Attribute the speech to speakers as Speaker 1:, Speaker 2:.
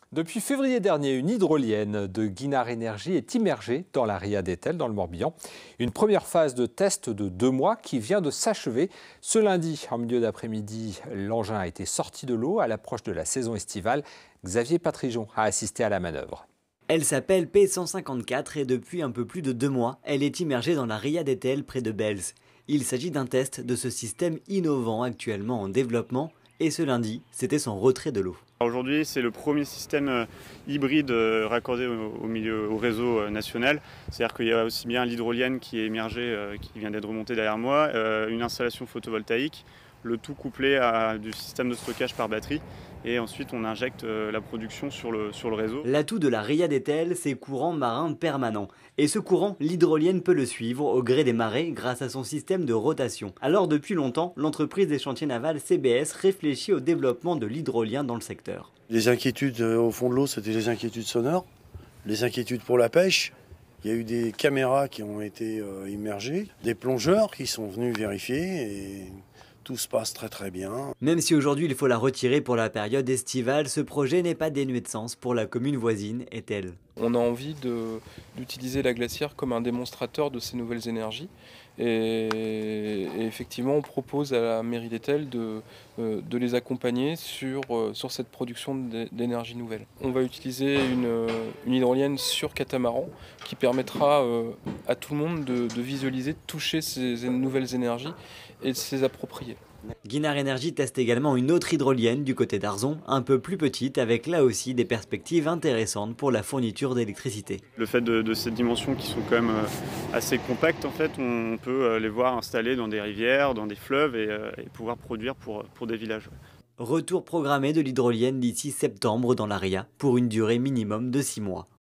Speaker 1: Depuis février dernier, une hydrolienne de Guinard Énergie est immergée dans la ria d'Etel, dans le Morbihan. Une première phase de test de 2 mois qui vient de s'achever. Ce lundi, en milieu d'après-midi, l'engin a été sorti de l'eau à l'approche de la saison estivale. Xavier Patrijon a assisté à la manœuvre.
Speaker 2: Elle s'appelle P154 et depuis un peu plus de 2 mois, elle est immergée dans la ria d'Etel près de Belz. Il s'agit d'un test de ce système innovant actuellement en développement et ce lundi, c'était son retrait de l'eau.
Speaker 3: Aujourd'hui, c'est le premier système hybride raccordé au réseau national. C'est-à-dire qu'il y a aussi bien l'hydrolienne qui est immergée, qui vient d'être remontée derrière moi, une installation photovoltaïque, le tout couplé à du système de stockage par batterie. Et ensuite, on injecte la production sur le réseau.
Speaker 2: L'atout de la ria d'Etel, c'est courant marin permanent. Et ce courant, l'hydrolienne peut le suivre au gré des marées grâce à son système de rotation. Alors depuis longtemps, l'entreprise des chantiers navals CBS réfléchit au développement de l'hydrolien dans le secteur.
Speaker 4: Les inquiétudes au fond de l'eau, c'était les inquiétudes sonores, les inquiétudes pour la pêche. Il y a eu des caméras qui ont été immergées, des plongeurs qui sont venus vérifier et tout se passe très bien.
Speaker 2: Même si aujourd'hui il faut la retirer pour la période estivale, ce projet n'est pas dénué de sens pour la commune voisine, Etel.
Speaker 5: On a envie d'utiliser la glacière comme un démonstrateur de ces nouvelles énergies. Et effectivement, on propose à la mairie d'Etel de les accompagner sur cette production d'énergie nouvelle. On va utiliser une hydrolienne sur catamaran qui permettra à tout le monde de visualiser, de toucher ces nouvelles énergies et de s'y approprier.
Speaker 2: Guinard Énergie teste également une autre hydrolienne du côté d'Arzon, un peu plus petite, avec là aussi des perspectives intéressantes pour la fourniture d'électricité.
Speaker 3: Le fait de ces dimensions qui sont quand même assez compactes, en fait, on peut les voir installées dans des rivières, dans des fleuves et pouvoir produire pour des villages.
Speaker 2: Retour programmé de l'hydrolienne d'ici septembre dans la ria, pour une durée minimum de 6 mois.